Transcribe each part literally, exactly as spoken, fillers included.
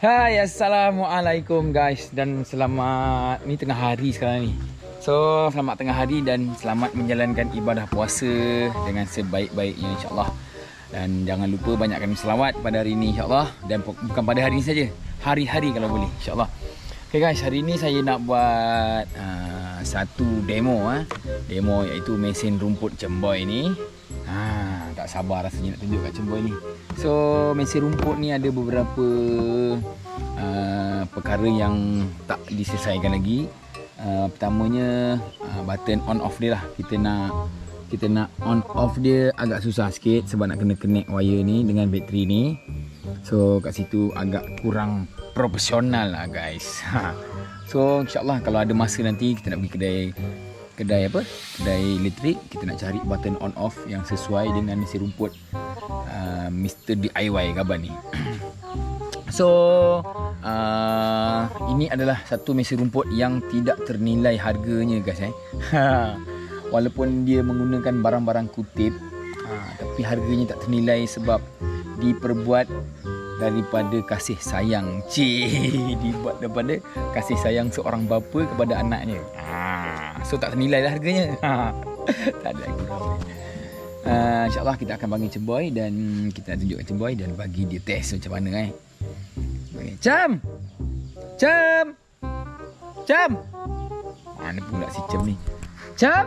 Hai, Assalamualaikum guys. Dan selamat, ni tengah hari sekarang ni. So, selamat tengah hari dan selamat menjalankan ibadah puasa dengan sebaik-baiknya insyaAllah. Dan jangan lupa banyakkan selawat pada hari ini insyaAllah. Dan bukan pada hari ini saja, hari-hari kalau boleh insyaAllah. Okay guys, hari ini saya nak buat uh, satu demo eh. Demo iaitu mesin rumput Cemboy ni. Ha, tak sabar rasanya nak tunjuk kat Cemboy ni. So, mesin rumput ni ada beberapa uh, perkara yang tak diselesaikan lagi. Uh, pertamanya uh, button on off dia lah. Kita nak kita nak on off dia agak susah sikit sebab nak kena connect wire ni dengan bateri ni. So, kat situ agak kurang profesional lah guys. So, insyaAllah kalau ada masa nanti kita nak pergi kedai kedai apa? Kedai elektrik, kita nak cari button on off yang sesuai dengan mesin rumput uh, Mister D I Y Gaban ni. So, uh, ini adalah satu mesin rumput yang tidak ternilai harganya guys eh. Walaupun dia menggunakan barang-barang kutip, uh, tapi harganya tak ternilai sebab diperbuat daripada kasih sayang. Cik, dibuat daripada kasih sayang seorang bapa kepada anaknya. Ha, so tak ternilai lah harganya. Ha, tak ada lagi. Uh, InsyaAllah kita akan panggil Cemboy dan kita nak tunjukkan Cemboy dan bagi dia test macam mana eh. Okay. Cem! Cem! Cem! Mana pula si Cem ni? Cem!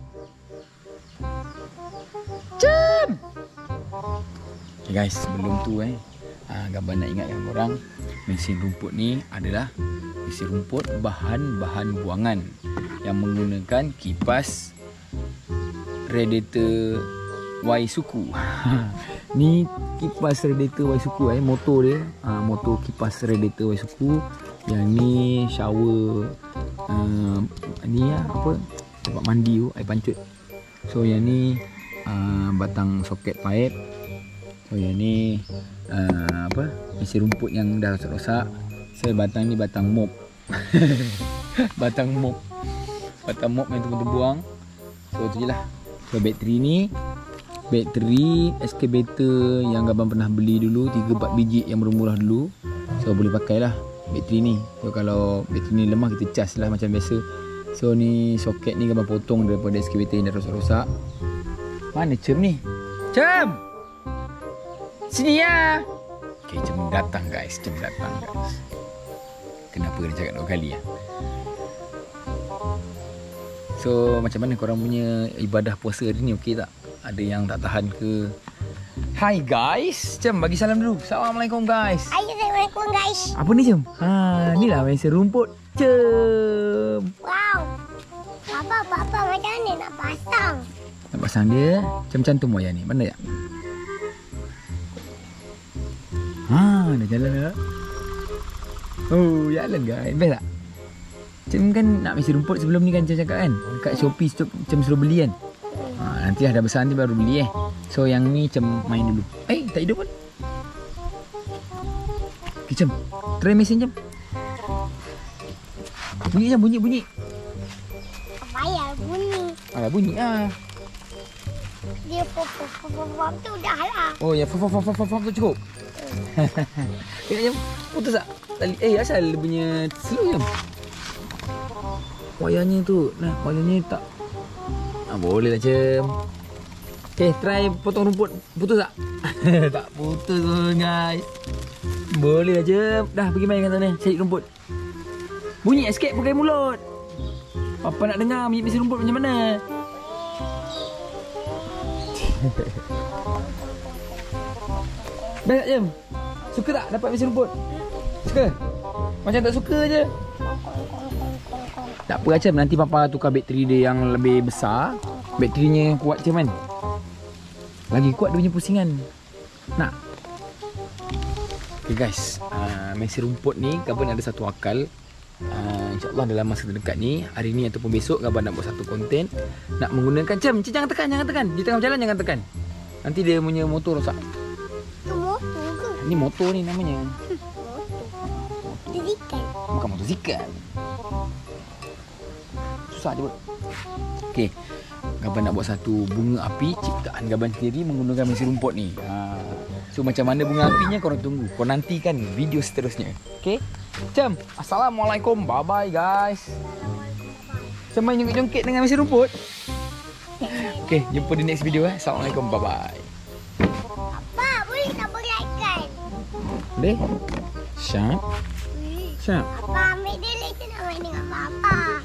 Cem! Okay guys, sebelum tu eh Ha, Gaban nak ingatkan korang, mesin rumput ni adalah mesin rumput bahan-bahan buangan yang menggunakan kipas radiator Y suku. Ni kipas radiator Y suku eh, motor dia, ha, motor kipas radiator Y suku. Yang ni shower, uh, ni lah, apa, tempat mandi tu, air pancut. So yang ni uh, batang soket pipe. So yang ni uh, apa, mesin rumput yang dah rosak-rosak. So batang ni batang mop. Batang mop. Batang mop yang terbuang. So tu je lah. So bateri ni, bateri excavator yang Gaban pernah beli dulu, tiga empat biji yang murah-murah dulu. So boleh pakai lah bateri ni. So kalau bateri ni lemah kita cas lah macam biasa. So ni soket ni Gaban potong daripada excavator yang dah rosak-rosak. Mana Cem ni? Cem! Sini ya. Okay, Cem datang guys. Cem datang guys. Kenapa kena cakap dua kali ya? So, macam mana korang punya ibadah puasa hari ni? Okey tak? Ada yang tak tahan ke? Hai guys. Cem bagi salam dulu. Assalamualaikum guys. Assalamualaikum guys. Apa ni Cem? Ha, ni lah mesin rumput Cem. Wow. Papa, papa macam mana nak pasang? Nak pasang dia macam cantum wayar ni. Mana ya? Ha, dah jalan dah. Oh, jalan guys. Best tak? Cem kan nak mesin rumput sebelum ni kan Cem cakap kan. Dekat Shopee Cem suruh beli kan. Ha, nanti dah besar nanti baru beli eh. So yang ni Cem main dulu. Eh, tak hidup pun. Okay Cem, try mesin Cem. Bunyi Cem, bunyi, bunyi. Apa ya bunyi? Alah bunyi ah. Dia pop-pop-pop tu dah lah. Oh ya, fop fop fop fop fop tu cukup. Eh, Cem, putus tak? Tali. Eh, asal dia punya slow Cem. Wayarnya tu, nah wayarnya tak. Ah, boleh lah Cem. Okay, try potong rumput. Putus tak? Tak putus pun guys. Boleh lah Cem. Dah pergi main kat sana, cari rumput. Bunyi escape pakai mulut. Papa nak dengar bunyi mesin rumput macam mana. Best tak Cem? Suka tak dapat mesin rumput? Suka? Macam tak suka je. Tak apa Cem, nanti Papa tukar bateri dia yang lebih besar. Baterinya kuat Cem kan? Lagi kuat dia punya pusingan. Nak? Okay guys, uh, mesin rumput ni Gaban ada satu akal. uh, InsyaAllah dalam masa terdekat ni, hari ni ataupun besok Gaban nak buat satu konten nak menggunakan Cem, Cem jangan tekan, jangan tekan. Di tengah jalan jangan tekan. Nanti dia punya motor rosak. Itu motor ke? Ni motor ni namanya. Motosikal. Bukan motosikal. Susah je buat. Okay, Gaban nak buat satu bunga api ciptaan Gaban sendiri menggunakan mesin rumput ni. ha. So macam mana bunga apinya korang tunggu. Korang nantikan video seterusnya. Okay? Macam Assalamualaikum. Bye bye guys. Macam main jongkit-jongkit dengan mesin rumput. Okay, jumpa di next video eh. Assalamualaikum. Bye bye. Papa, boleh tak beraikan? Boleh? Syap. Boleh. Syap. Papa ambil dia lagi nak main dengan Papa.